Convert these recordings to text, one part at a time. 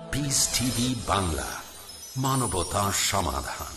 Piece TV Bangla, মানবতার সমাধান।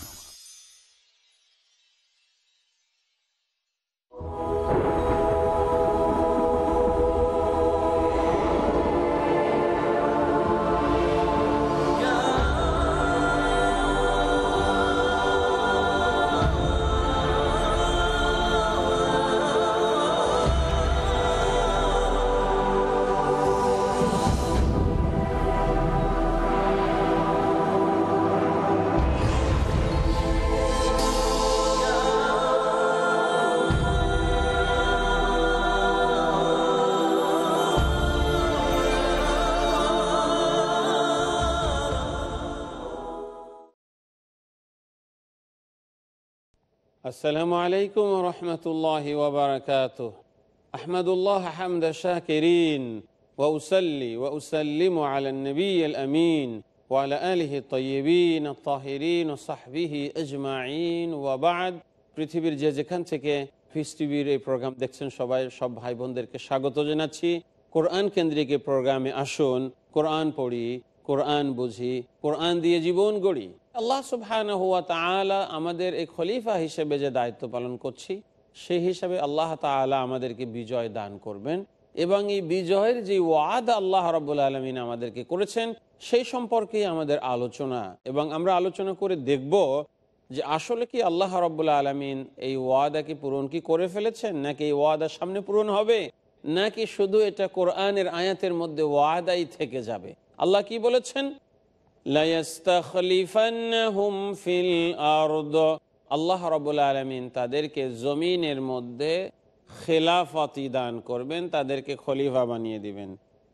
আসসালামু আলাইকুম ওয়া রাহমাতুল্লাহি ওয়া বারাকাতুহু। আহমাদুল্লাহ হামদা শাকিরিন ওয়া উসাল্লি ওয়া উসাল্লিমু আলান নবিয়্যিল আমিন ওয়া আলা আলিহি তাইয়্যিবিন আত-তাহিরিন ওয়া সাহবিহি আজমাইন ওয়া বা'দ। পৃথিবীর যেখান থেকে পিস টিভির এই প্রোগ্রাম দেখছেন সব ভাই বোনদেরকে স্বাগত জানাচ্ছি। কোরআন কেন্দ্রিক এই প্রোগ্রামে আসুন, কোরআন পড়ি, কোরআন বুঝি, কোরআন দিয়ে জীবন গড়ি। আল্লাহ সুবহানাহু ওয়া তাআলা আমাদের এই খলিফা হিসেবে যে দায়িত্ব পালন করছি, সেই হিসাবে আল্লাহ তাআলা আমাদেরকে বিজয় দান করবেন এবং এই বিজয়ের যে ওয়াদা আল্লাহ রাব্বুল আলামিন আমাদেরকে করেছেন সেই সম্পর্কেই আমাদের আলোচনা। এবং আমরা আলোচনা করে দেখব যে আসলে কি আল্লাহ রাব্বুল আলামিন এই ওয়াদা কি পূরণ কি করে ফেলেছেন, নাকি এই ওয়াদা সামনে পূরণ হবে, নাকি শুধু এটা কোরআনের আয়াতের মধ্যে ওয়াদাই থেকে যাবে। আল্লাহ কি বলেছেন? লায়াস্তাখলিফান্নাহুম ফিল আরদ, আল্লাহ রাব্বুল আলামিন তাদেরকে জমিনের মধ্যে খেলাফতি দান করবেন, তাদেরকে খলিফা বানিয়ে দিবেন।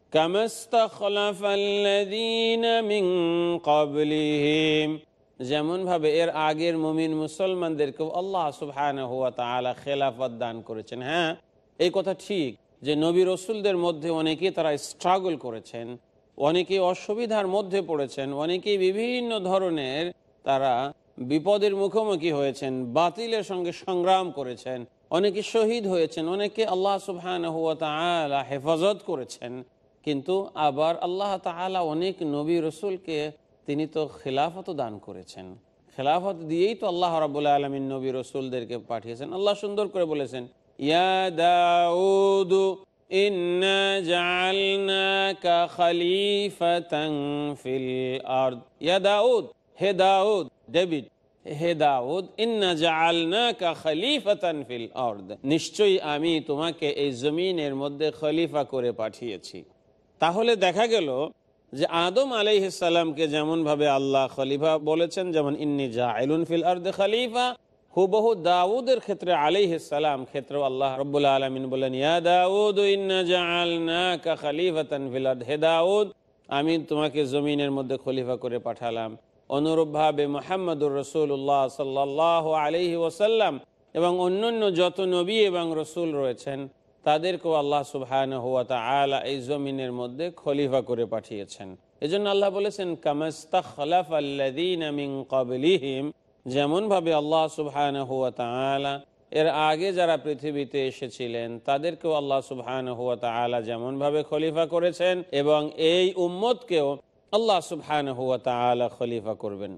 কামাস্তাখলাফাল্লাযীনা মিন ক্বাবলিহিম, যেমন ভাবে এর আগের মুমিন মুসলমানদেরকে আল্লাহ সুবহানাহু ওয়া তাআলা খেলাফত দান করেছেন। হ্যাঁ, এই কথা ঠিক যে নবী রাসূলদের মধ্যে অনেকেই তারা স্ট্রাগল করেছেন, অনেকেই অসুবিধার মধ্যে পড়েছেন, অনেকেই বিভিন্ন ধরনের তারা বিপদের মুখোমুখি হয়েছেন, বাতিলের সঙ্গে সংগ্রাম করেছেন, অনেকে শহীদ হয়েছেন, অনেকে আল্লাহ সুবহানাহু ওয়া তাআলা হেফাজত করেছেন। কিন্তু আবার আল্লাহ তাআলা অনেক নবী রাসূলকে তিনি তো খিলাফত দান করেছেন। খেলাফত দিয়েই তো আল্লাহ রাব্বুল আলামিন নবী রাসূলদেরকে পাঠিয়েছেন। আল্লাহ সুন্দর করে বলেছেন, ইয়া দাউদ ইন্না জাআলনাকা খলিফাতান ফিল আরদ। ইয়া দাউদ, হে দাউদ, ডেভিড, হে দাউদ, ইন্না জাআলনাকা খলিফাতান ফিল আরদ, নিশ্চয়ই আমি তোমাকে এই জমিনের মধ্যে খলিফা করে পাঠিয়েছি। তাহলে দেখা গেল যে আদম আলাইহিস সালামকে যেমন ভাবে আল্লাহ খলিফা বলেছেন, যেমন ইন্নী জাইলুন ফিল আরদি খলিফা, হুবহু দাউদের ক্ষেত্রে আলাইহিস সালাম ক্ষেত্রেও আল্লাহ রাব্বুল আলামিন বলেন, ইয়া দাউদ ইন্না জাআলনাকা খলিফাতান ফিল আরদ, হে দাউদ, আমি তোমাকে জমিনের মধ্যে খলিফা করে পাঠালাম। অনুরূপভাবে মুহাম্মদুর রাসূলুল্লাহ সাল্লাল্লাহু আলাইহি ওয়াসাল্লাম এবং অন্যান্য যত নবী এবং রাসূল রয়েছেন তাদেরকেও আল্লাহ সুবহানাহু ওয়া তাআলা এই জমিনের মধ্যে খলিফা করে পাঠিয়েছেন। এজন্য আল্লাহ বলেছেন, কামাস্তাখলাফাল্লাযীনা মিন ক্বাবলিহিম, যেমন ভাবে আল্লাহ সুবহানাহু ওয়া তাআলা এর আগে যারা পৃথিবীতে এসেছিলেন তাদেরকেও আল্লাহ সুবহানাহু ওয়া তাআলা যেমন ভাবে খলিফা করেছেন এবং এই উম্মতকেও আল্লাহ সুবহানাহু ওয়া তাআলা খলিফা করবেন।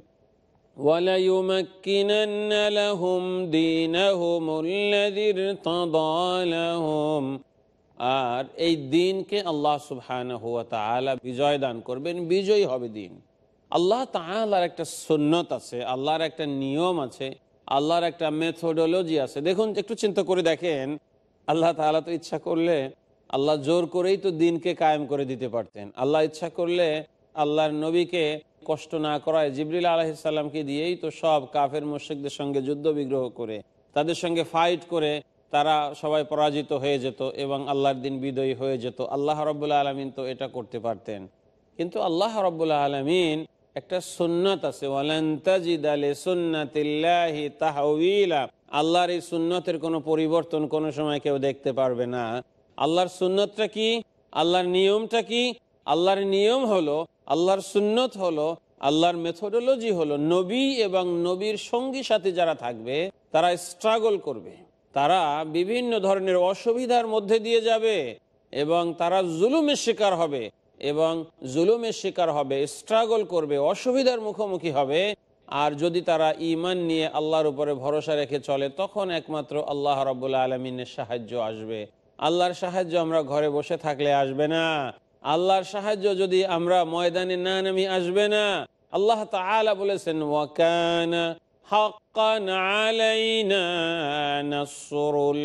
وَلَيُمَكِّنَنَّ لَهُمْ دِينَهُمُ الَّذِي ارْتَضَىٰ لَهُمْ, আর এই দিনকে আল্লাহ সুবহানাহু ওয়া তাআলা বিজয় দান করবেন, বিজয়ী হবে দিন। আল্লাহ তাআলার একটা সুন্নত আছে, আল্লাহর একটা নিয়ম আছে, আল্লাহর একটা মেথোডোলজি আছে। দেখুন, একটু চিন্তা করে দেখেন, আল্লাহ তাআলা তো ইচ্ছা করলে আল্লাহ জোর করেই তো দিনকে কায়েম করে দিতে পারতেন। আল্লাহ ইচ্ছা করলে আল্লাহর নবীকে কষ্ট না করায় জিবরিল আলাইহিস সালামকে দিয়েই তো সব কাফের মুশরিকদের সঙ্গে যুদ্ধ বিগ্রহ করে তাদের সঙ্গে ফাইট করে তারা সবাই পরাজিত হয়ে যেত এবং আল্লাহর দিন বিজয়ী হয়ে যেত। আল্লাহ রাব্বুল আলামিন তো এটা করতে পারতেন, কিন্তু আল্লাহ রাব্বুল আলামিন একটা সুন্নাত আছে, ওয়ালান তাজিদা লিসুন্নাতিল্লাহি তাহওয়িলা, আল্লাহর এই সুন্নতের কোনো পরিবর্তন কোনো সময় কেউ দেখতে পারবে না। আল্লাহর সুন্নতটা কি? আল্লাহর নিয়মটা কি? আল্লাহর নিয়ম হলো, আল্লাহর সুন্নত হলো, আল্লাহর মেথোডোলজি হলো, নবী এবং নবীর সঙ্গী সাথী যারা থাকবে তারা স্ট্রাগল করবে, তারা বিভিন্ন ধরনের অসুবিধার মধ্যে দিয়ে যাবে এবং তারা জুলুমের শিকার হবে এবং জুলুমের শিকার হবে, স্ট্রাগল করবে, অসুবিধার মুখোমুখি হবে। আর যদি তারা ঈমান নিয়ে আল্লাহর উপরে ভরসা রেখে চলে, তখন একমাত্র আল্লাহ রাব্বুল আলামিনের সাহায্য আসবে। আল্লাহর সাহায্য আমরা ঘরে বসে থাকলে আসবে না। আল্লাহর সাহায্য যদি আমরা ময়দানে না নামি, আসবে না। আল্লাহ তাআলা বলেছেন, ওয়া কানা হাক্কান আলাইনা নাসরুল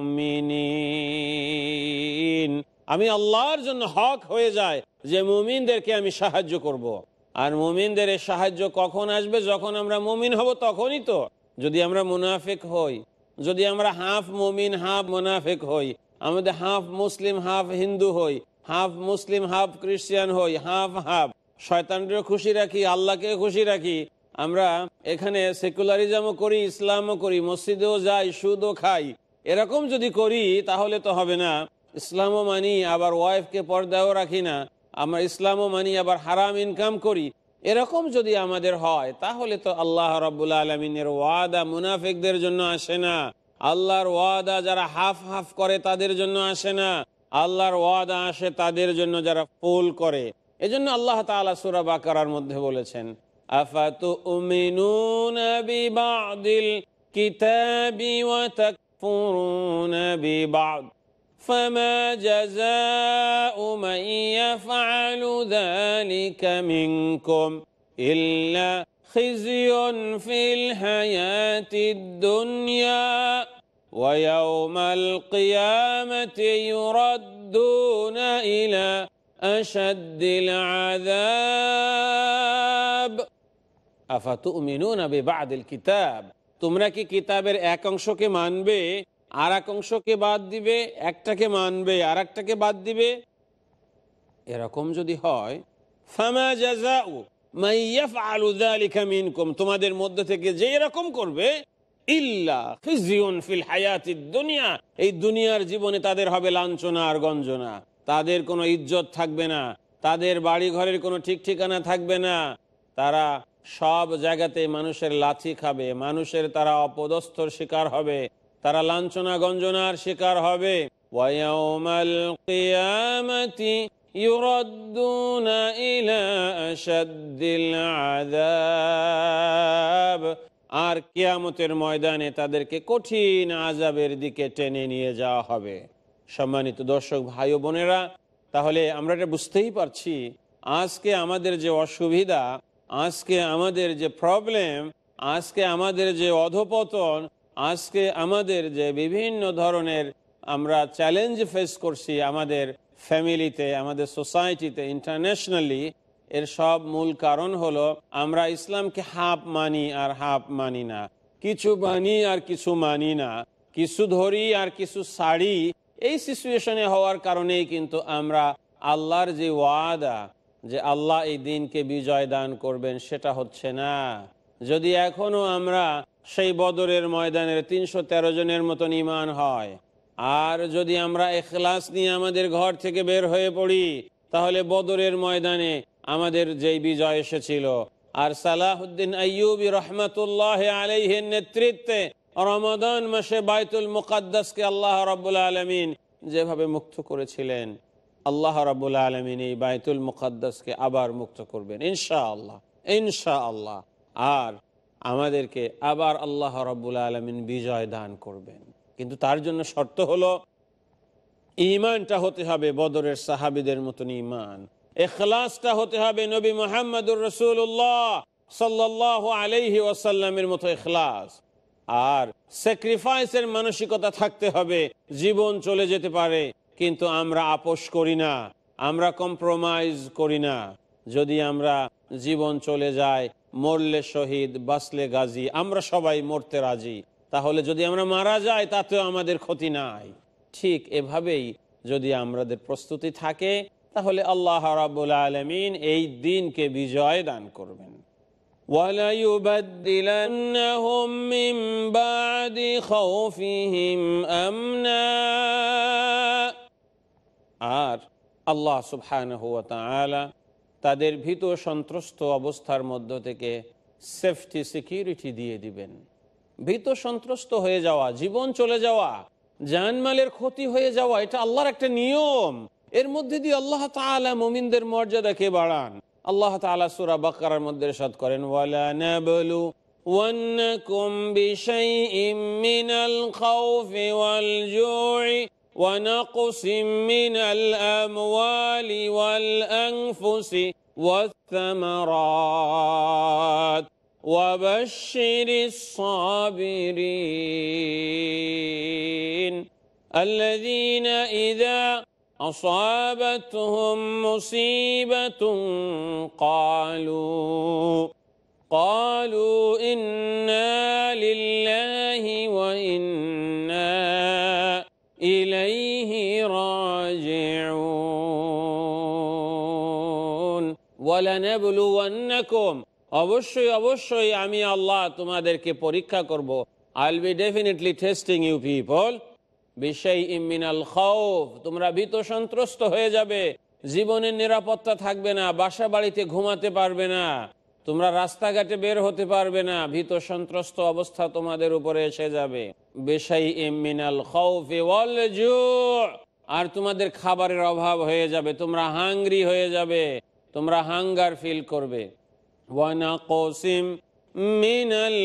মুমিনিন, আমি আল্লাহর জন্য হক হয়ে যায় যে মুমিনদেরকে আমি সাহায্য করব। আর মুমিনদের এই সাহায্য কখন আসবে? যখন আমরা মুমিন হব, তখনই তো। যদি আমরা মুনাফিক হই, যদি আমরা হাফ মুমিন হাফ মুনাফিক হই, আমাদের হাফ মুসলিম হাফ হিন্দু হই, হাফ মুসলিম হাফ খ্রিস্টান হই, হাফ হাফ, শয়তানকেও খুশি রাখি, আল্লাহকে খুশি রাখি, আমরা এখানে সেকুলারিজমও করি, ইসলামও করি, মসজিদেও যাই, সুদও খাই, এরকম যদি করি তাহলে তো হবে না। ইসলামও মানি আবার ওয়াইফকে পর্দাও রাখি না, আমরা ইসলামও মানি আবার হারাম ইনকাম করি, এরকম যদি আমাদের হয় তাহলে তো আল্লাহ রাব্বুল আলামিনের ওয়াদা মুনাফিকদের জন্য আসে না। আল্লাহর ওয়াদা যারা হাফ হাফ করে তাদের জন্য আসে না। আল্লাহর ওয়াদা আসে তাদের জন্য যারা ফুল করে। এজন্য আল্লাহ তাআলা সূরা বাকারার মধ্যে বলেছেন, আফাতুমিনুনা বিবাদিল কিতাবি ওয়া তাকফুরুনা বিবাদ فما جزاء من يفعل ذلك منكم إلا خزي في الحياة الدنيا ويوم القيامة يردون إلى أشد العذاب আফাতুমিনুনা বিবাদিল কিতাব, তোমরা কি কিতাবের এক অংশকে মানবে আর এক অংশকে বাদ দিবে, একটাকে মানবে আর একটাকে বাদ দিবে? এরকম যদি হয়, ফামা জাযাউ মান ইয়াফআলু যালিকা মিনকুম, তোমাদের মধ্য থেকে যে এরকম করবে, ইল্লা খিজিয়ুন ফিল হায়াতিদ দুনিয়া, এই দুনিয়ার জীবনে তাদের হবে লাঞ্ছনা আর গঞ্জনা, তাদের কোনো ইজ্জত থাকবে না, তাদের বাড়ি ঘরের কোনো ঠিক ঠিকানা থাকবে না, তারা সব জায়গাতে মানুষের লাথি খাবে, মানুষের তারা অপদস্থর শিকার হবে, তারা লাঞ্ছনা গঞ্জনার শিকার হবে। ওয়ায়াউমাল কিয়ামাতি ইউরাদ্দুনা ইলা আশাদ্দিল আযাব, আর কিয়ামতের ময়দানে তাদেরকে কঠিন আযাবের দিকে টেনে নিয়ে যাওয়া হবে। সম্মানিত দর্শক ভাই ও বোনেরা, তাহলে আমরা এটা বুঝতেই পারছি, আজকে আমাদের যে অসুবিধা, আজকে আমাদের যে প্রবলেম, আজকে আমাদের যে অধপতন, আজকে আমাদের যে বিভিন্ন ধরনের আমরা চ্যালেঞ্জ ফেস করছি আমাদের ফ্যামিলিতে, আমাদের সোসাইটিতে, ইন্টারন্যাশনালি, এর সব মূল কারণ হলো আমরা ইসলামকে হাফ মানি আর হাফ মানি না, কিছু মানি আর কিছু মানি না, কিছু ধরি আর কিছু ছাড়ি। এই সিচুয়েশনে হওয়ার কারণেই কিন্তু আমরা আল্লাহর যে ওয়াদা যে আল্লাহ এই দিনকে বিজয় দান করবেন, সেটা হচ্ছে না। যদি এখনো আমরা সেই বদরের ময়দানের 313 জনের মতন ঈমান হয়, আর যদি আমরা ইখলাস নিয়ে আমাদের ঘর থেকে বের হয়ে পড়ি, তাহলে বদরের ময়দানে আমাদের যেই বিজয় এসেছিল, আর সালাহুদ্দিন আইয়ুবী রহমাতুল্লাহ আলাইহির নেতৃত্বে রমাদান মাসে বাইতুল মুকাদ্দাসকে আল্লাহ রাব্বুল আলামিন যেভাবে মুক্ত করেছিলেন, আল্লাহ রাব্বুল আলামিন এই বাইতুল মুকাদ্দাসকে আবার মুক্ত করবেন ইনশাআল্লাহ, ইনশাআল্লাহ। আর আমাদেরকে আবার আল্লাহ রাব্বুল আলামিন বিজয় দান করবেন। কিন্তু তার জন্য শর্ত হলো ঈমানটা হতে হবে বদরের সাহাবীদের মতন ঈমান, ইখলাসটা হতে হবে নবী মুহাম্মদুর রাসূলুল্লাহ সাল্লাল্লাহু আলাইহি ওয়াসাল্লামের মতো ইখলাস, আর স্যাক্রিফাইসের মানসিকতা থাকতে হবে। জীবন চলে যেতে পারে কিন্তু আমরা আপোষ করি না, আমরা কম্প্রোমাইজ করি না। যদি আমরা জীবন চলে যায়, মরলে শহীদ বাঁচলে গাজী, আমরা সবাই মরতে রাজি, তাহলে যদি আমরা মারা যাই তাতেও আমাদের ক্ষতি নাই। ঠিক এভাবেই যদি আমাদের প্রস্তুতি থাকে, তাহলে আল্লাহ রাব্বুল আলামিন এই দিনকে বিজয় দান করবেন। وَلَيُبَدِّلَنَّهُم مِّن بَعْدِ خَوْفِهِمْ أَمْنًا, আর আল্লাহ সুবহানাহু ওয়া তাআলা তাদের ভীত সন্ত্রস্ত অবস্থার মধ্য থেকে সেফটি, সিকিউরিটি দিয়ে দিবেন। ভীত সন্ত্রস্ত হয়ে যাওয়া, জীবন চলে যাওয়া, জানমালের ক্ষতি হয়ে যাওয়া, এটা আল্লাহর একটা নিয়ম। এর মধ্যে দিয়ে আল্লাহ তাআলা মুমিনদের মর্যাদাকে বাড়ান। আল্লাহ তাআলা সূরা বাকারার মধ্যে ইরশাদ করেন, ওয়ালা নাবলু ওয়ান্নাকুম বিশাইইম মিনাল খাউফি ওয়াল জু'i ওয়া নাকসিম মিনাল আমওয়ালি ওয়াল আনফুসি ওয়াস সামারাত ওয়া বাশশিরিস সাবিরিন الذين إذا أصابتهم مصيبة قالوا إنا لله وإنا إليه راجعون ولنبلونكم অবশ্যই আমি আল্লাহ তোমাদেরকে পরীক্ষা করব। I'll be definitely testing you people. বিশাইইম মিনাল খাউফ, তোমরা ভীত সন্ত্রস্ত হয়ে যাবে, জীবনের নিরাপত্তা থাকবে না, বাসা বাড়িতে ঘুমাতে পারবে না, তোমরা রাস্তাঘাটে বের হতে পারবে না, ভীত সন্ত্রস্ত অবস্থা তোমাদের উপরে এসে যাবে। বিশাইইম মিনাল খাউফি ওয়াল জু', আর তোমাদের খাবারের অভাব হয়ে যাবে, তোমরা হাংরি হয়ে যাবে, তোমরা হাঙ্গার ফিল করবে। ওয়া নাকসিম মিনাল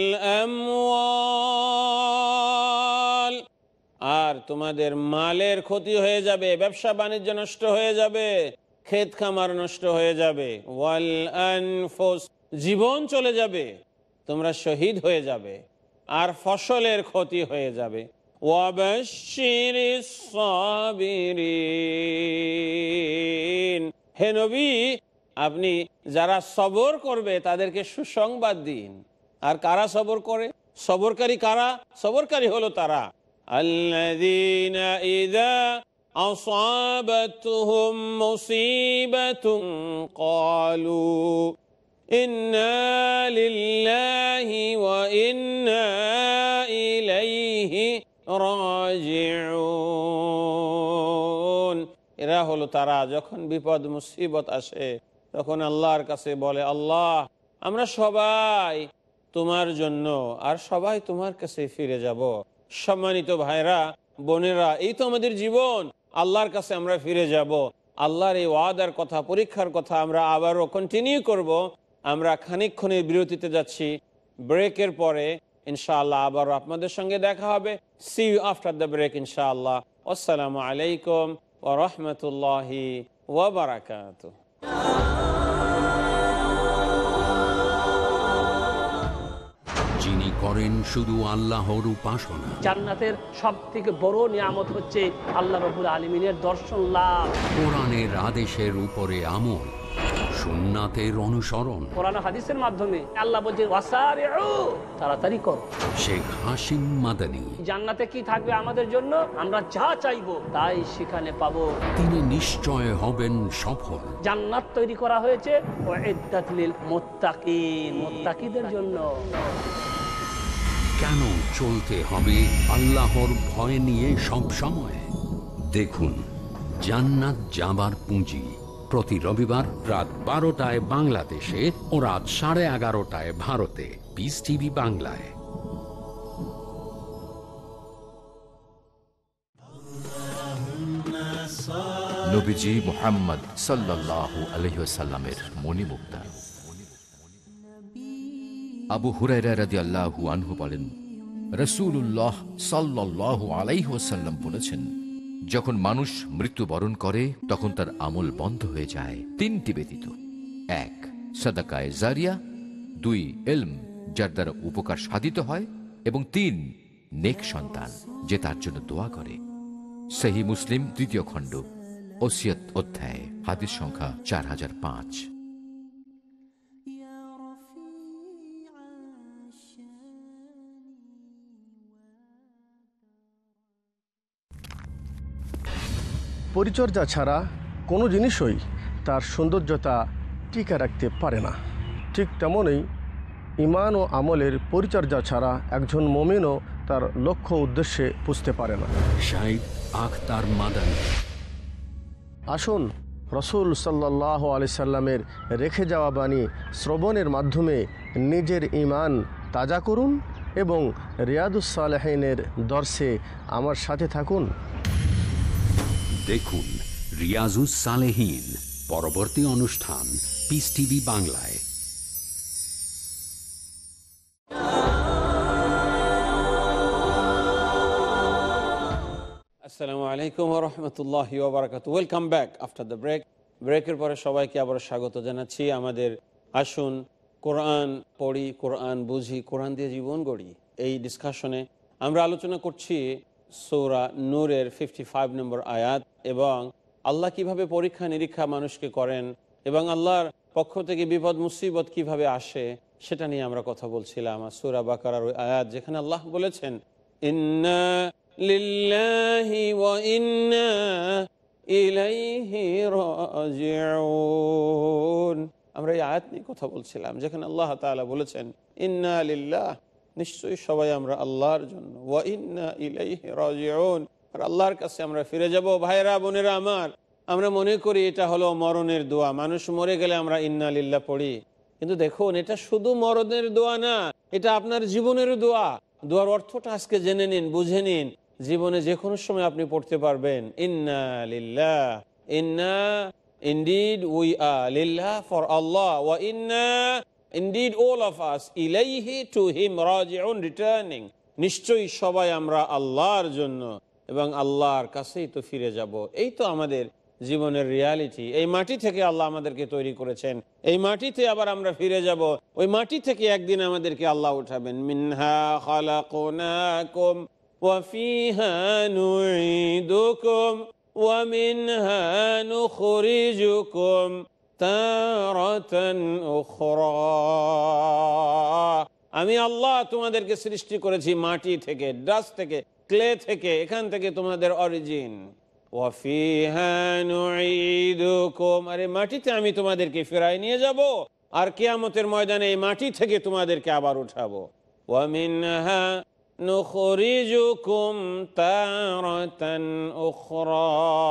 আমওয়াল, আর তোমাদের মালের ক্ষতি হয়ে যাবে, ব্যবসা বাণিজ্য নষ্ট হয়ে যাবে, ক্ষেত খামার নষ্ট হয়ে যাবে। ওয়াল আনফুস, জীবন চলে যাবে, তোমরা শহীদ হয়ে যাবে, আর ফসলের ক্ষতি হয়ে যাবে। ওয়া বাশশিরিস সাবিরিন, হে নবী আপনি যারা সবর করবে তাদেরকে সুসংবাদ দিন। আর কারা সবর করে? সবরকারী কারা? সবরকারী হলো তারা আল্লাযীনা ইযা আসাবাতহুম মুসিবাতুন ক্বালু ইন্না লিল্লাহি ওয়া ইন্না ইলাইহি রাজিউন। এরা হলো তারা যখন বিপদ মুসিবত আসে তখন আল্লাহর কাছে বলে, আল্লাহ আমরা সবাই তোমার জন্য আর সবাই তোমার কাছে ফিরে যাব। সম্মানিত ভাইরা বোনেরা, এই তো আমাদের জীবন, আল্লাহর কাছে আমরা ফিরে যাব। আল্লাহর এই ওয়াদার কথা, পরীক্ষার কথা আমরা আবারও কন্টিনিউ করব। আমরা খানিকক্ষণের বিরতিতে যাচ্ছি, ব্রেকের পরে ইনশাআল্লাহ আবারও আপনাদের সঙ্গে দেখা হবে। See you after the break ইনশাআল্লাহ। আসসালামু আলাইকুম ওয়া রাহমাতুল্লাহি ওয়া বারাকাতুহু। যিনি করেন শুধু আল্লাহর উপাসনা, জান্নাতের সবথেকে বড় নিয়ামত হচ্ছে আল্লাহ রাব্বুল আলামিনের দর্শন লাভ। কোরআনের আদেশের উপরে আমল, সুন্নাতের অনুসরণ। কোরআন হাদিসের মাধ্যমে আল্লাহ বলছেন ওয়াসারিউ, তাড়াতাড়ি করো। শেখ হাসিম মাদানী। জান্নাতে কি থাকবে আমাদের জন্য? আমরা যা চাইবো তাই সেখানে পাবো। তিনি নিশ্চয় হবেন সফল। জান্নাত তৈরি করা হয়েছে উইদ্দাত লিল মুত্তাকিন, মুত্তাকিদের জন্য। কেন চলতে হবে আল্লাহর ভয় নিয়ে সব সময়? দেখুন জান্নাত যাবার পুঁজি, প্রতি রবিবার রাত 12টায় বাংলাদেশে ও রাত 11:30টায় ভারতে, পিস টিভি বাংলায়। নবীজি মুহাম্মদ সাল্লাল্লাহু আলাইহি ওয়াসাল্লামের মণিমুক্তা। আবু হুরায়রা রাদিয়াল্লাহু আনহু বলেন, রাসূলুল্লাহ সাল্লাল্লাহু আলাইহি ওয়াসাল্লাম বলেছেন, যখন মানুষ মৃত্যুবরণ করে তখন তার আমল বন্ধ হয়ে যায় তিনটি ব্যতীত: 1 সাদাকায়ে জারিয়া, 2 ইলম যার দ্বারা উপকার সাধিত হয়, এবং 3 নেক সন্তান যে তার জন্য দোয়া করে। সহিহ মুসলিম 3য় খণ্ড, ওসিয়ত অধ্যায়, হাদিস সংখ্যা 4005। পরিচর্যা ছাড়া কোনো জিনিসই তার সৌন্দর্যতা টিকে রাখতে পারে না। ঠিক তেমনই ঈমান ও আমলের পরিচর্যা ছাড়া একজন মুমিনও তার লক্ষ্য উদ্দেশ্যে পুজতে পারে না। শাইখ আখতার মাদানী। আসুন রসুল সাল্লাল্লাহু আলাইহি সাল্লামের রেখে যাওয়া বাণী শ্রবণের মাধ্যমে নিজের ঈমান তাজা করুন এবং রিয়াদুস সালেহিনের দর্শে আমার সাথে থাকুন। দেখুন রিয়াজুস সালেহীন। পরবর্তী অনুষ্ঠান পিস টিভি বাংলায়। আসসালামু আলাইকুম ওয়া রাহমাতুল্লাহি ওয়া বারাকাতুহু। Welcome back after the break. ব্রেকের পরে সবাইকে আবার স্বাগত জানাচ্ছি আমাদের আসুন কোরআন পড়ি, কোরআন বুঝি, কোরআন দিয়ে জীবন গড়ি এই ডিসকাশনে আমরা আলোচনা করছি সূরা নূরের 55 নম্বর আয়াত এবং আল্লাহ কিভাবে পরীক্ষা নিরীক্ষা মানুষকে করেন এবং আল্লাহর পক্ষ থেকে বিপদ মুসিবত কিভাবে আসে সেটা নিয়ে আমরা কথা বলছিলাম। আর সূরা বাকারার ওই আয়াত যেখানে আল্লাহ বলেছেন ইন্না লিল্লাহি ওয়া ইন্না ইলাইহি রাজিউন, আমরা এই আয়াত নিয়ে কথা বলছিলাম যেখানে আল্লাহ তাআলা বলেছেন ইন্না লিল্লাহ, নিশ্চয়ই সবাই আমরা আল্লাহর জন্য, ওয়া ইন্না ইলাইহি রাজিউন, আর আল্লাহর কাছে আমরা ফিরে যাব। ভাইরা বোনেরা আমার, আমরা মনে করি এটা হলো মরণের দোয়া, মানুষ মরে গেলে আমরা ইন্না লিল্লাহ পড়ি, কিন্তু দেখুন এটা শুধু মরণের দোয়া না, এটা আপনার জীবনের দোয়া। দোয়ার অর্থটা আজকে জেনে নিন, বুঝে নিন, জীবনে যে কোনো সময় আপনি পড়তে পারবেন ইন্না লিল্লাহ, ইন্না indeed we are lillah for Allah, wa inna indeed all of us ilayhi to him raji'un, returning, নিশ্চয়ই সবাই আমরা আল্লাহর জন্য এবং আল্লাহর কাছেই তো ফিরে যাব। এই তো আমাদের জীবনের রিয়ালিটি। এই মাটি থেকে আল্লাহ আমাদেরকে তৈরি করেছেন, এই মাটিতে আবার আমরা ফিরে যাব, ওই মাটি থেকে একদিন আমাদেরকে আল্লাহ উঠাবেন। মিনহা খালাকনাকুম ওয়া ফিহা নুঈদুকুম ওয়া মিনহা নুখরিজুকুম তারাতান উখরা, আমি আল্লাহ তোমাদেরকে সৃষ্টি করেছি মাটি থেকে, ডাস্ট থেকে, ক্লে থেকে, এখান থেকে তোমাদের অরিজিন। ওয়া ফিহা নুঈদুকুম, আরে মাটিতে আমি তোমাদেরকে ফেরাই নিয়ে যাব আর কিয়ামতের ময়দানে এই মাটি থেকে তোমাদেরকে আবার উঠাবো। ওয়া মিনহা নুখরিজুকুম তারাতান উখরা,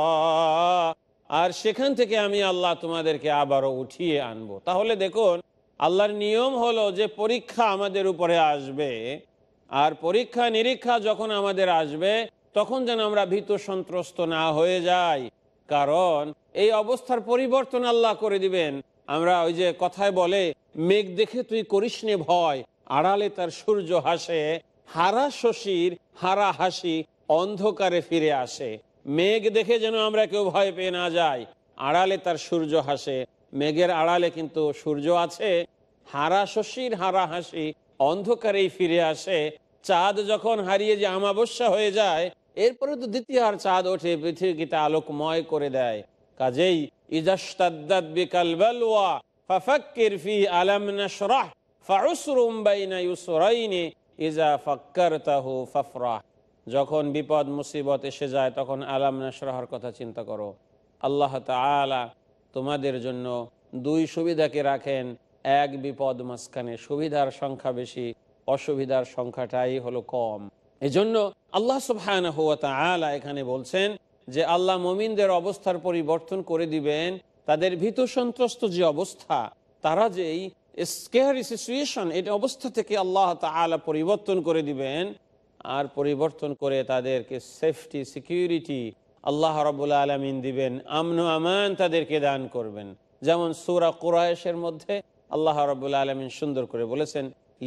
আর সেখান থেকে আমি আল্লাহ তোমাদেরকে আবারও উঠিয়ে আনবো। তাহলে দেখুন আল্লাহর নিয়ম হলো যে পরীক্ষা আমাদের উপরে আসবে, আর পরীক্ষা নিরীক্ষা যখন আমাদের আসবে তখন যেন আমরা ভীত সন্ত্রস্ত না হয়ে যাই, কারণ এই অবস্থার পরিবর্তন আল্লাহ করে দিবেন। আমরা ওই যে কথায় বলে মেঘ দেখে তুই করিস নে ভয়, আড়ালে তার সূর্য হাসে, হারা শশীর হারা হাসি অন্ধকারে ফিরে আসে। মেঘ দেখে যেন আমরা কেউ ভয় পেয়ে না যাই, আড়ালে তার সূর্য হাসে, মেঘের আড়ালে কিন্তু সূর্য আছে। হারা শশীর হারা হাসি অন্ধকারেই ফিরে আসে। চাঁদ যখন হারিয়ে যে আমাবস্যা হয়ে যায়, এরপরে তো দ্বিতীয় আর চাঁদ ওঠে, পৃথিবীকে আলোকময় করে দেয়। কাজেই ইজাশতাদ্দাত বিকাল বালওয়া ফাফাক্কির ফি আলাম নাশরাহ ফাউসরুম বাইনা ইউসরাইনি ইজা ফাক্কারতাহু ফাফরাহ, যখন বিপদ মুসিবত এসে যায় তখন আলাম নাশরাহর কথা চিন্তা করো। আল্লাহ তাআলা তোমাদের জন্য দুই সুবিধাকে রাখেন, এক বিপদ মাঝখানে, সুবিধার সংখ্যা বেশি, অসুবিধার সংখ্যাটাই হলো কম। এজন্য আল্লাহ সুবহানাহু ওয়া তাআলা এখানে বলছেন যে আল্লাহ মুমিনদের অবস্থার পরিবর্তন করে দিবেন, তাদের ভীত সন্ত্রস্ত যে অবস্থা, তারা যে এই স্ক্যারি সিচুয়েশন, এই অবস্থা থেকে আল্লাহ তাআলা পরিবর্তন করে দিবেন, আর পরিবর্তন করে তাদেরকে সেফটি, সিকিউরিটি আল্লাহ রাব্বুল আলামিন দিবেন, আমন আমান তাদেরকে দান করবেন। যেমন সূরা কুরাইশের মধ্যে আল্লাহ রাব্বুল আলামিন সুন্দর করে বলেছেন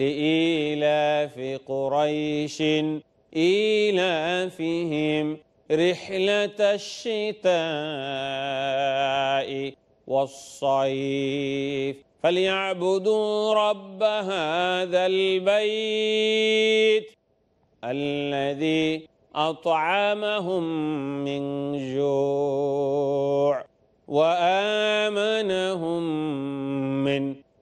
লিইলাফি কুরাইশিন ইলাফিহিম রিহলাতাশ শিতাই ওয়াস-সাইফ ফালিয়াবুদু রাব্ব হাযাল বাইত আল্লাযী আত'আমাহুম মিন জু' ওয়া আমানাহুম মিন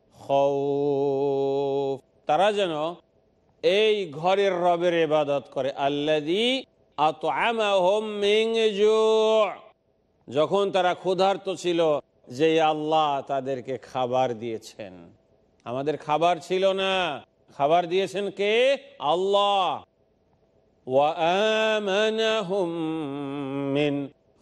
খাউফ, তারা যেন এই ঘরের রবের ইবাদত করে। আল্লাযী আত'আমাহুম মিন জু', যখন তারা ক্ষুধার্ত ছিল, যে আল্লাহ তাদেরকে খাবার দিয়েছেন। আমাদের খাবার ছিল না, খাবার দিয়েছেন কে? আল্লাহ। ওয়া আমানাহুম মিন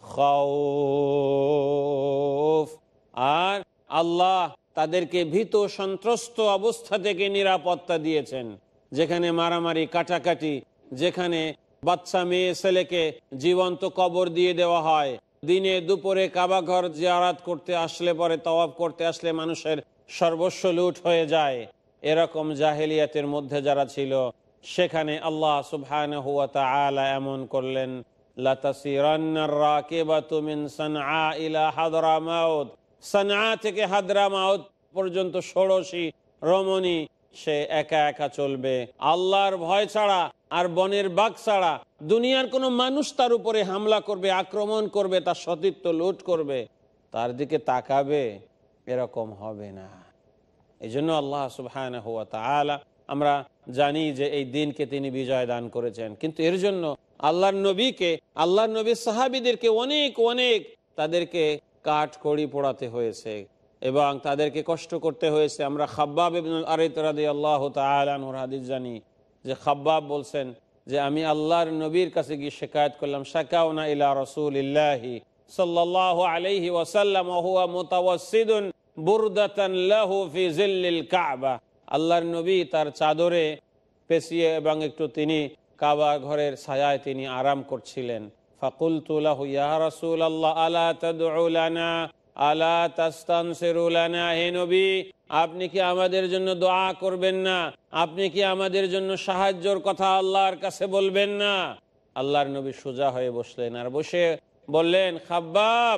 খাউফ, আর আল্লাহ তাদেরকে ভীত সন্ত্রস্ত অবস্থা থেকে নিরাপত্তা দিয়েছেন। যেখানে মারামারি কাটাকাটি, যেখানে বাচ্চা মেয়ে ছেলেকে জীবন্ত কবর দিয়ে দেওয়া হয়, দিনে দুপুরে কাবা ঘর জিয়ারাত করতে আসলে, পরে তওয়াফ করতে আসলে মানুষের সর্বস্ব লুট হয়ে যায়, এরকম জাহেলিয়াতের মধ্যে যারা ছিল, সেখানে আল্লাহ সুবহানাহু ওয়া তাআলা এমন করলেন, লাতাসিরান্নার রাকিবাতু মিন সানআ ইলা হাদরামাউত, সানআ থেকে হাদরামাউত পর্যন্ত ষোড়শী রমণী, সে একা একা চলবে, আল্লাহর ভয় ছাড়া আর বনের বাঘ ছাড়া দুনিয়ার কোনো মানুষ তার উপরে হামলা করবে, আক্রমণ করবে, তার সতীত্ব লুট করবে, তার দিকে তাকাবে, এরকম হবে না। এই জন্য আল্লাহ সুবহানাহু ওয়া তাআলা, আমরা জানি যে এই দিনকে তিনি বিজয় দান করেছেন, কিন্তু এর জন্য আল্লাহর নবীকে, আল্লাহর নবীর সাহাবীদেরকে অনেক অনেক তাদেরকে কাঠ খড়ি পোড়াতে হয়েছে এবং তাদেরকে কষ্ট করতে হয়েছে। আমরা খাব্বাব ইবনুল আরিত রাদিয়াল্লাহু তাআলা আনহুর হাদিস জানি যে খাব্বাব বলছেন যে আমি আল্লাহর নবীর কাছে গিয়ে শিকায়ত করলাম, শাকাউনা ইলা রাসূলিল্লাহি সাল্লাল্লাহু আলাইহি ওয়াসাল্লাম ওয়া হুয়া মুতাওয়াসসিদুন বুরদাতান লাহু ফি জিল্লিল কাবা, আল্লাহর নবী তার চাদরে পেঁচিয়ে এবং একটু তিনি কাবা ঘরের ছায়ায় তিনি আরাম করছিলেন। ফাকুলতু লাহু ইয়া রাসূলাল্লাহ আলা তাদউ লানা আলা তাস্তানসিরু লানা, হে নবী আপনি কি আমাদের জন্য দোয়া করবেন না, আপনি কি আমাদের জন্য সাহায্যের কথা আল্লাহর কাছে বলবেন না? আল্লাহর নবী সোজা হয়ে বসলেন আর বসে বললেন, খাব্বাব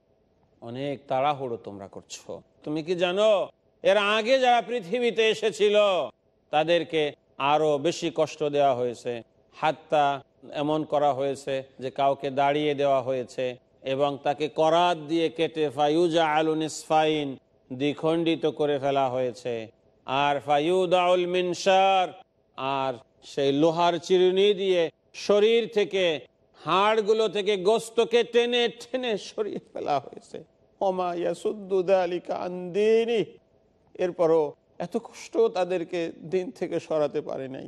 অনেক তাড়াহুড়ো তোমরা করছো, তুমি কি জানো এর আগে যারা পৃথিবীতে এসেছিল তাদেরকে আরো বেশি কষ্ট দেওয়া হয়েছে, হাত্তা এমন করা হয়েছে যে কাউকে দাঁড়িয়ে দেওয়া হয়েছে এবং তাকে করাত দিয়ে কেটে ফায়ুজা আলু নিসফাইন, দ্বিখণ্ডিত করে ফেলা হয়েছে, আর ফায়ুদাউল মিনশার, আর সেই লোহার চিরুনি দিয়ে শরীর থেকে, হাড়গুলো থেকে গোস্তকে টেনে টেনে সরিয়ে ফেলা হয়েছে। ওমা ইয়াসুদ্দু যালিকা আন দীনি, এরপরও এত কষ্ট তাদেরকে দিন থেকে সরাতে পারে নাই।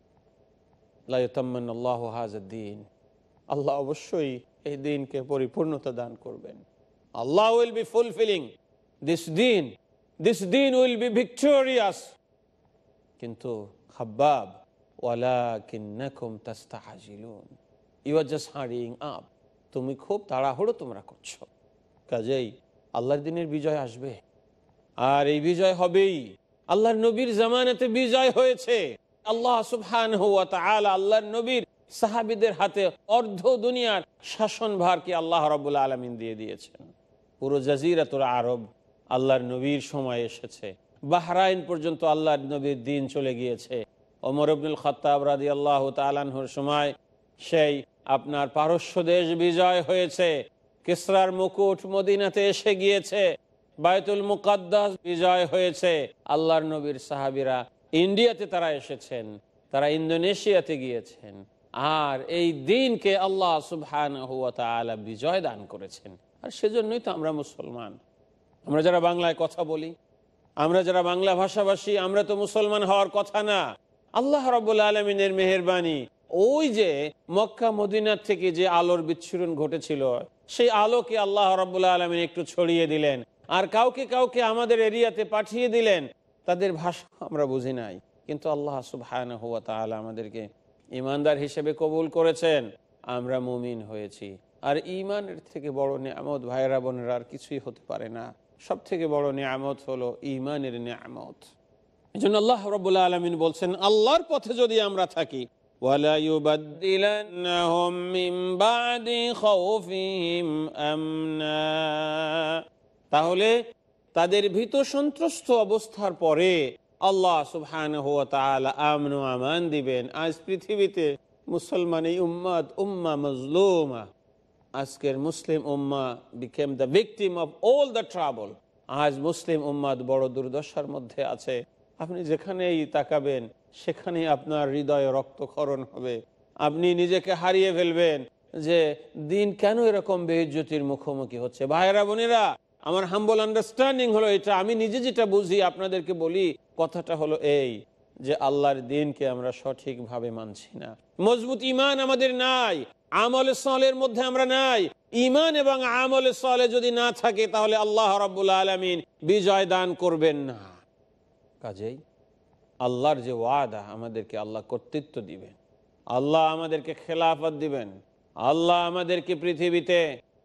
লা ইউতাম্মান্নাল্লাহু হাযাদ দ্বীন, আল্লাহ অবশ্যই এই দিনকে পরিপূর্ণতা দান করবেন। Allah will be fulfilling this দিন, দিস দিন উইল বি ভিক্টোরিয়াস। কিন্তু খাব্বাব, ওয়ালাকিন্নাকুম তাস্তাআজিলুন, you are just hurrying up, তুমি খুব তাড়াহুড়ো তোমরা করছো, কাজেই আল্লাহর দিনের বিজয় আসবে, আর এই বিজয় হবেই। আল্লাহর নবীর জামানাতে বিজয় হয়েছে। আল্লাহ সুবহানাহু ওয়া তাআলা আল্লাহর নবীর সাহাবীদের হাতে অর্ধ দুনিয়ার শাসনভারকে আল্লাহ রাব্বুল আলামিন দিয়ে দিয়েছেন। পুরো জাজিরাতুল আরব আল্লাহর নবীর সময় এসেছে, বাহরাইন পর্যন্ত আল্লাহর নবীর দিন চলে গিয়েছে। ওমর ইবনুল খাত্তাব রাদিয়াল্লাহু তাআলা আনহুর সময় সেই আপনার পারস্য দেশ বিজয় হয়েছে, কিসরার মুকুট মদিনাতে এসে গিয়েছে, বায়তুল মুকাদ্দাস বিজয় হয়েছে। আল্লাহর নবীর সাহাবীরা ইন্ডিয়াতে তারা এসেছেন, তারা ইন্দোনেশিয়াতে গিয়েছেন, আর এই দিনকে আল্লাহ সুবহানাহু ওয়া তাআলা বিজয় দান করেছেন। আর সেজন্যই তো আমরা মুসলমান, আমরা যারা বাংলায় কথা বলি, আমরা যারা বাংলা ভাষাভাষী, আমরা তো মুসলমান হওয়ার কথা না। আল্লাহ রাব্বুল আলামিনের মেহেরবানি, ওই যে মক্কা মদিনার থেকে যে আলোর বিচ্ছুরণ ঘটেছিল, সেই আলোকে আল্লাহ রাব্বুল আলামিন একটু ছড়িয়ে দিলেন, আর কাউকে কাউকে আমাদের এরিয়াতে পাঠিয়ে দিলেন। তাদের ভাষা আমরা বুঝি নাই, কিন্তু আল্লাহ সুবহানাহু ওয়া তাআলা আমাদেরকে ঈমানদার হিসেবে কবুল করেছেন, আমরা মুমিন হয়েছি। আর ঈমানের থেকে বড় নিয়ামত ভাইরা বোনেরা আর কিছুই হতে পারে না। সব থেকে বড় নিয়ামত হলো ঈমানের নিয়ামত। এজন্য আল্লাহ রাব্বুল আলামিন বলছেন, আল্লাহর পথে যদি আমরা থাকি, ওয়ালা ইউবাদদিলান্নাহুম মিন বাদি খাউফিহিম আমনা, তাহলে তাদের ভীত সন্ত্রস্ত অবস্থার পরে আল্লাহ সুবহানাহু ওয়া তাআলা আমন ও আমান দিবেন। আজ পৃথিবীতে মুসলমান এই উম্মাত উম্মা মাজলুমা, আজকের মুসলিম উম্মা became the victim of all the trouble। আজ মুসলিম উম্মাত বড় দুর্দশার মধ্যে আছে। আপনি যেখানেই তাকাবেন সেখানেই আপনার হৃদয়ে রক্তক্ষরণ হবে, আপনি নিজেকে হারিয়ে ফেলবেন যে দিন কেন এরকম বেইজ্জতির মুখোমুখি হচ্ছে। ভাইরা বোনেরা, আমার হাম্বল আন্ডারস্ট্যান্ডিং হলো এটা, আমি নিজে যেটা বুঝি আপনাদেরকে বলি, কথাটা হলো এই যে আল্লাহর দিনকে আমরা সঠিকভাবে মানছি না, মজবুত ঈমান আমাদের নাই, আমলে সালের মধ্যে আমরা নাই। ঈমান এবং আমলে সালে যদি না থাকে তাহলে আল্লাহ রাব্বুল আলামিন বিজয় দান করবেন না। কাজেই আল্লাহর যে ওয়াদা, আমাদেরকে আল্লাহ কর্তৃত্ব দিবেন, আল্লাহ আমাদেরকে খেলাফত দিবেন, আল্লাহ আমাদেরকে পৃথিবীতে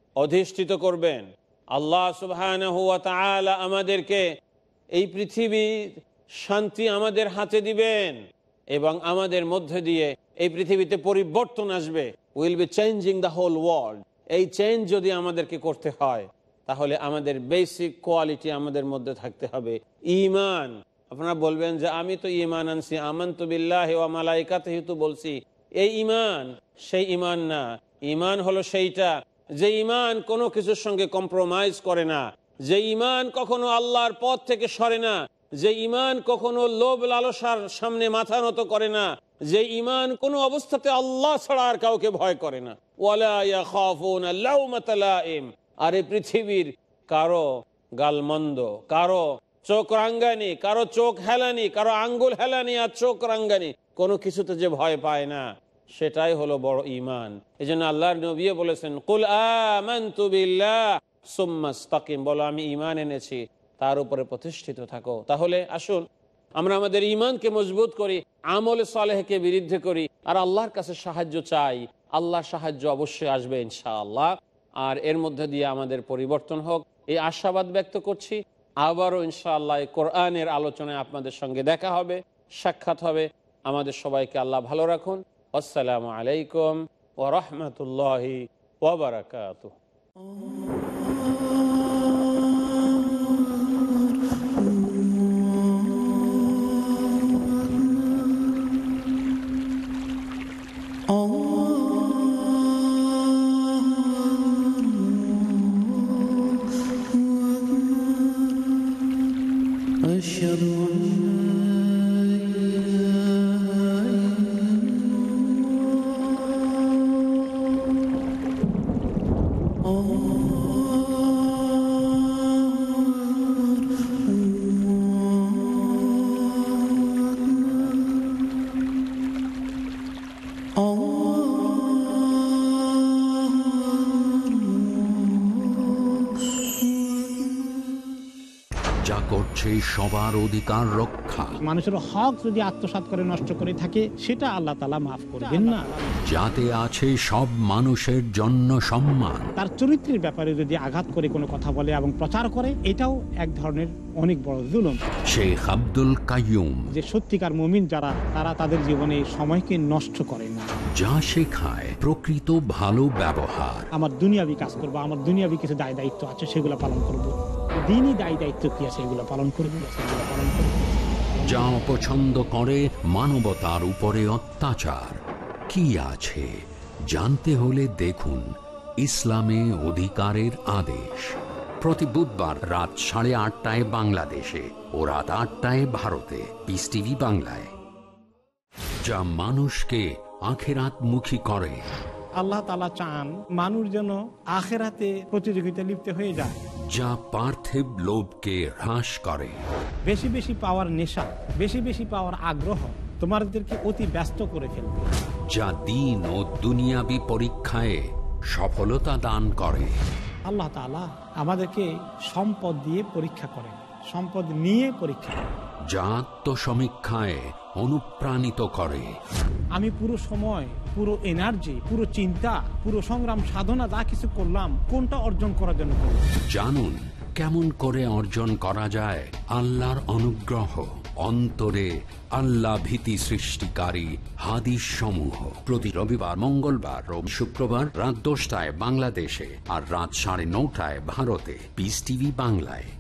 অধিষ্ঠিত করবেন। আল্লাহ সুবহানাহু ওয়া তাআলা আমাদেরকে এই পৃথিবীর শান্তি আমাদের হাতে দিবেন এবং আমাদের মধ্যে দিয়ে এই পৃথিবীতে পরিবর্তন আসবে। Will be changing the whole world. এই চেঞ্জ যদি আমাদেরকে করতে হয় তাহলে আমাদের বেসিক কোয়ালিটি আমাদের মধ্যে থাকতে হবে ঈমান। আপনারা বলবেন যে আমি তো ঈমান আনছি, আমানতু বিল্লাহি ওয়া মালাইকাতিহি তো বলছি। এই ঈমান সেই ঈমান না। ঈমান হলো সেইটা যে ঈমান কোনো কিছুর সঙ্গে কম্প্রোমাইজ করে না, যে ঈমান কখনো আল্লাহর পথ থেকে সরে না, যে ঈমান কখনো লোভ লালসার সামনে মাথা নত করে না, যে ঈমান কোনো অবস্থাতে আল্লাহ ছাড়া আর কাউকে ভয় করে না। ওয়ালা ইয়াখাফুনা লাউমাতা লাইম। আর এই পৃথিবীর কারো গালমন্দ, কারো চোখ রাঙ্গানি, কারো চোখ হেলানি, কারো আঙ্গুল হেলানি আর চোখ রাঙ্গানি, কোনো কিছুতে যে ভয় পায় না, সেটাই হলো বড় ঈমান। এই জন্য আল্লাহর নবী বলেছেন, কুল আমানতু বিল্লাহ সুম্মা ইসতাকিম, বলো আমি ঈমান এনেছি, তার উপরে প্রতিষ্ঠিত থাকো। তাহলে আসুন আমরা আমাদের ঈমানকে মজবুত করি, আমলে সালেহকে বিরুদ্ধে করি, আর আল্লাহর কাছে সাহায্য চাই। আল্লাহর সাহায্য অবশ্যই আসবে ইনশাআল্লাহ। আর এর মধ্যে দিয়ে আমাদের পরিবর্তন হোক, এই আশাবাদ ব্যক্ত করছি। আবারও ইনশাআল্লাহ কোরআনের আলোচনায় আপনাদের সঙ্গে দেখা হবে, সাক্ষাৎ হবে। আমাদের সবাইকে আল্লাহ ভালো রাখুন। আসসালামু আলাইকুম ওয়া রাহমাতুল্লাহি ওয়া বারাকাতুহু। করছে সবার অধিকার রক্ষা। মানুষের হক যদি আত্মসাৎ করে নষ্ট করে থাকে সেটা আল্লাহ তাআলা মাফ করবেন না। যাতে আছে সব মানুষের জন্য সম্মান। তার চরিত্রের ব্যাপারে যদি আঘাত করে কোনো কথা বলে এবং প্রচার করে, এটাও এক ধরনের অনেক বড় জুলুম। শেখ আব্দুল কাইয়ুম। যে সত্যিকার মুমিন যারা, তারা তাদের জীবনে সময়কে নষ্ট করে না, যা শেখায় প্রকৃত ভালো ব্যবহার। আমার দুনিয়াবি কাজ করবো, আমার দুনিয়াবি কিছু দায় দায়িত্ব আছে, সেগুলো পালন করব। দিনই দায় দায়িত্ব কি আছে, এগুলো পালন করবো। যা অপছন্দ করে মানবতার উপরে অত্যাচার কি আছে জানতে হলে দেখুন ইসলামে অধিকারের আদেশ, প্রতি বুধবার রাত 8:30 বাংলাদেশে ও রাত 8টায় ভারতে, পিস টিভি বাংলায়। যা মানুষকে আখিরাতমুখী করে। আল্লাহ তাআলা চান মানুষ যেন আখিরাতে প্রতিযোগিতা লিপ্ত হয়ে যায়। যা পার্থিব লোভকে হ্রাস করে। বেশি বেশি পাওয়ার নেশা, বেশি বেশি পাওয়ার আগ্রহ তোমাদেরকে অতি ব্যস্ত করে ফেলবে। যা দ্বীন ও দুনিয়াবী পরীক্ষায় সফলতা দান করে। আল্লাহ তাআলা আমাদেরকে সম্পদ দিয়ে পরীক্ষা করেন, সম্পদ নিয়ে পরীক্ষা করেন। যা আত্মসমীক্ষায় অনুপ্রাণিত করে। আমি পুরো সময়, পুরো এনার্জি, পুরো চিন্তা, পুরো সংগ্রাম সাধনা যা কিছু করলাম, কোনটা অর্জন করার জন্য করলাম। জানুন কেমন করে অর্জন করা যায় আল্লাহর অনুগ্রহ। অন্তরে আল্লাহ ভীতি সৃষ্টিকারী হাদিস সমূহ প্রতি রবিবার, মঙ্গলবার ও শুক্রবার রাত 10টায় বাংলাদেশে আর রাত 9:30 ভারতে, পিস টিভি বাংলায়।